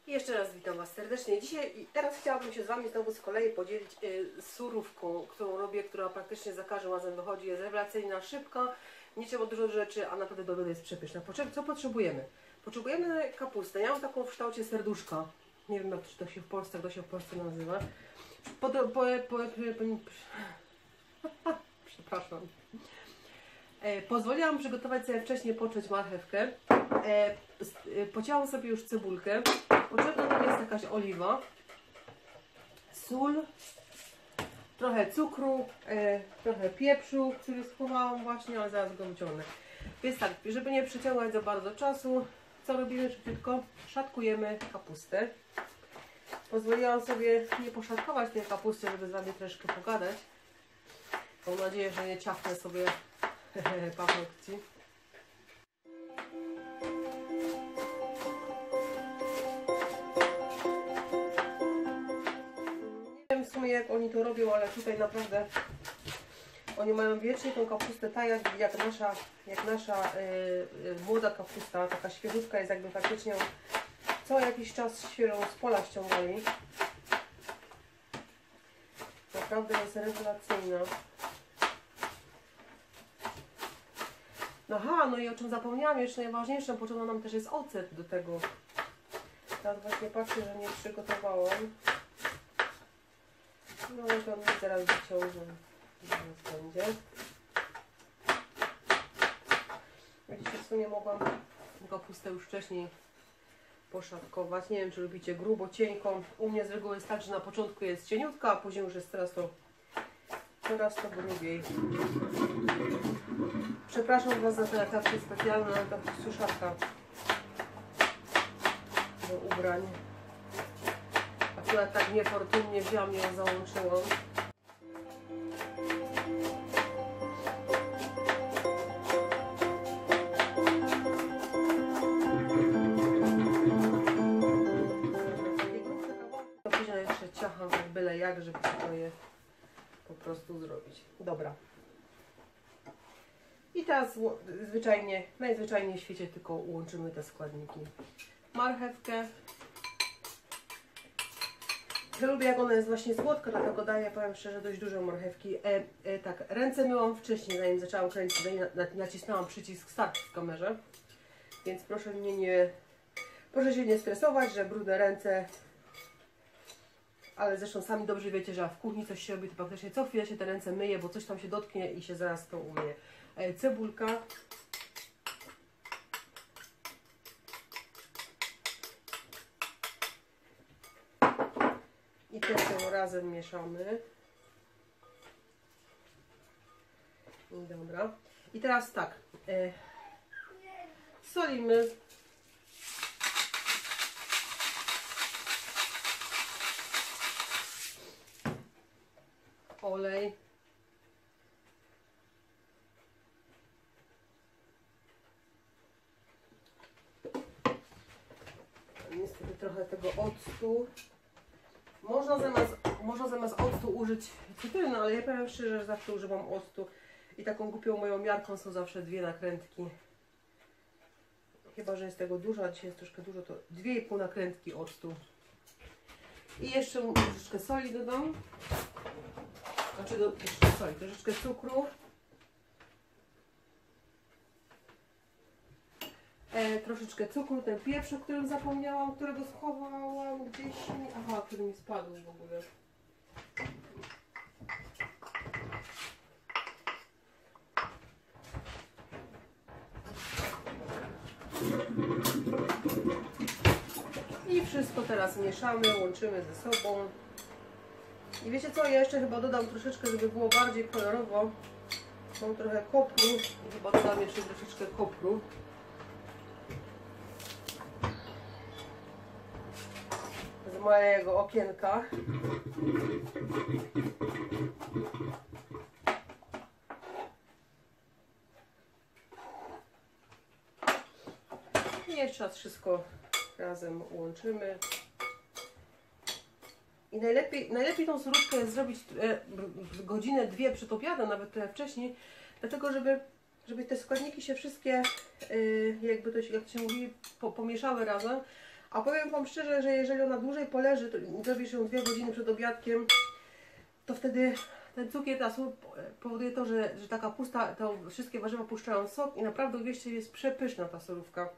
Jeszcze raz witam Was serdecznie. Dzisiaj i teraz chciałabym się z Wami znowu z kolei podzielić surówką, którą robię, która praktycznie za każdym razem wychodzi. Jest rewelacyjna, szybka, nie trzeba dużo rzeczy, a naprawdę dobra jest przepyszna. Co potrzebujemy? Potrzebujemy kapustę. Ja mam taką w kształcie serduszka. Nie wiem, jak to się w Polsce, nazywa. Przepraszam. Pozwoliłam przygotować sobie wcześniej począć marchewkę. Pocięłam sobie już cebulkę. Potrzebna nam jest jakaś oliwa, sól, trochę cukru, trochę pieprzu, który schowałam właśnie, ale zaraz go wyciągnę. Więc tak, żeby nie przeciągać za bardzo czasu, co robimy szybciutko? Szatkujemy kapustę. Pozwoliłam sobie nie poszatkować tej kapusty, żeby z Wami troszkę pogadać. Mam nadzieję, że nie ciachnę sobie paznokci. Nie wiem w sumie jak oni to robią, ale tutaj naprawdę oni mają wiecznie tą kapustę tak jak nasza młoda kapusta, taka świeżutka jest, jakby faktycznie co jakiś czas świeżą z pola ściągali. Naprawdę jest rewelacyjna. Aha, no i o czym zapomniałam, jeszcze najważniejsze, potrzebna nam też jest ocet do tego. Teraz właśnie patrzę, że nie przygotowałam. No ale to zaraz wyciągnę. Zaraz będzie. Widzicie, w sumie mogłam kapustę już wcześniej poszatkować. Nie wiem, czy lubicie grubo, cienką. U mnie z reguły jest tak, że na początku jest cieniutka, a później już jest coraz to grubiej. Przepraszam Was za te etapy specjalne, ale to suszarka do ubrań. Akurat tak niefortunnie wziąłam i ją załączyłam. Później jeszcze ciacham tak byle jak, żeby to je po prostu zrobić. Dobra. I teraz najzwyczajniej w świecie tylko łączymy te składniki. Marchewkę. Ja lubię, jak ona jest właśnie słodka, dlatego daję, powiem szczerze, dość dużo marchewki. Tak, ręce myłam wcześniej, zanim zaczęłam kręcić, nacisnęłam przycisk start w kamerze. Więc proszę się nie stresować, że brudne ręce. Ale zresztą sami dobrze wiecie, że jak w kuchni coś się robi, to praktycznie co chwilę się te ręce myje, bo coś tam się dotknie i się zaraz to umyje. Cebulka. I też ją razem mieszamy. I dobra. I teraz tak. Solimy. Olej. Niestety trochę tego octu. Można zamiast octu użyć cytryny, ale ja powiem szczerze, że zawsze używam octu. I taką głupią moją miarką są zawsze 2 nakrętki. Chyba że jest tego dużo, a dzisiaj jest troszkę dużo, to 2,5 nakrętki octu. I jeszcze troszeczkę soli dodam. Troszeczkę cukru. Troszeczkę cukru, ten pieprz, o którym zapomniałam, którego schowałam gdzieś. Aha, który mi spadł w ogóle. I wszystko teraz mieszamy, łączymy ze sobą. I wiecie co, ja jeszcze chyba dodam troszeczkę, żeby było bardziej kolorowo. Mam trochę kopru i chyba dodam jeszcze troszeczkę kopru. Z mojego okienka. I jeszcze raz wszystko razem łączymy. I najlepiej tą surówkę jest zrobić godzinę, 2 przed obiadem, nawet trochę wcześniej, dlatego żeby te składniki się wszystkie, jakby to się, jak się mówi, pomieszały razem, A powiem Wam szczerze, że jeżeli ona dłużej poleży, to zrobisz ją 2 godziny przed obiadkiem, to wtedy ten cukier, ta sól powoduje to, że taka pusta, to wszystkie warzywa puszczają sok i naprawdę, uwierzcie, jest przepyszna ta solówka.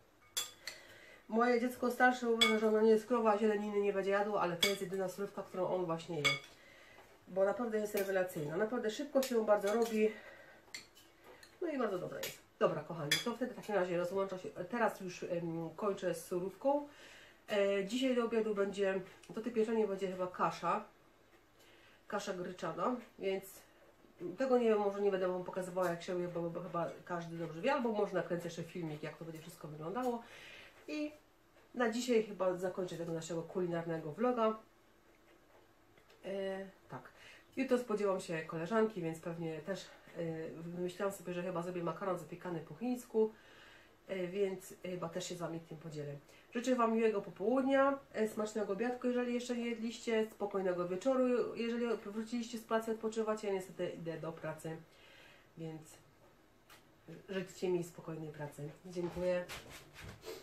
Moje dziecko starsze uważa, że ona nie jest krowa, zieleniny nie będzie jadło, ale to jest jedyna solówka, którą on właśnie je. Bo naprawdę jest rewelacyjna. Naprawdę szybko się bardzo robi. No i bardzo dobra jest. Dobra, kochani, to wtedy w takim razie rozłącza się. Teraz już kończę z solówką. Dzisiaj do obiadu będzie, do tej pieczenie będzie chyba kasza gryczana, więc tego nie wiem, może nie będę Wam pokazywała, jak się je, bo chyba każdy dobrze wie, albo może nakręcę jeszcze filmik, jak to będzie wszystko wyglądało. I na dzisiaj chyba zakończę tego naszego kulinarnego vloga. Tak. Jutro spodziewam się koleżanki, więc pewnie też wymyślałam sobie, że chyba zrobię makaron zapiekany po chińsku, więc chyba też się z Wami tym podzielę. Życzę Wam miłego popołudnia, smacznego obiadku, jeżeli jeszcze nie jedliście, spokojnego wieczoru, jeżeli wróciliście z pracy, odpoczywacie. Ja niestety idę do pracy, więc życzcie mi spokojnej pracy. Dziękuję.